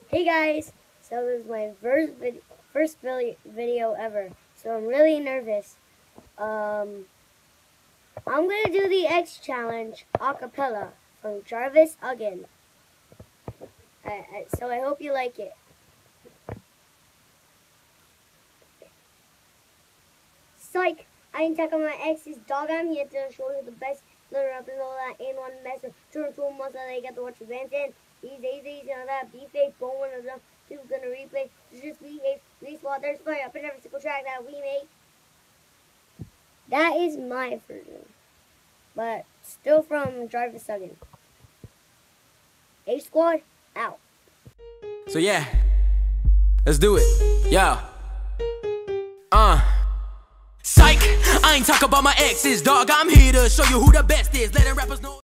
Hey guys, so this is my first video ever, so I'm really nervous. I'm gonna do the X challenge a cappella from Jarvis again. So I hope you like it. Psych! I ain't talking about my ex's dog. I'm here to show you the best little rapper and all that in one mess. Turn to a monster, they got to watch the band in. These days, and that be fake, but one of them people gonna replay. Just behave. Please, while there's fire up in every single track that we make. That is my version, but still from Jarvis again. A Squad out. So yeah, let's do it. Yeah. Psych, I ain't talk about my exes, dog. I'm here to show you who the best is. Letting rappers know.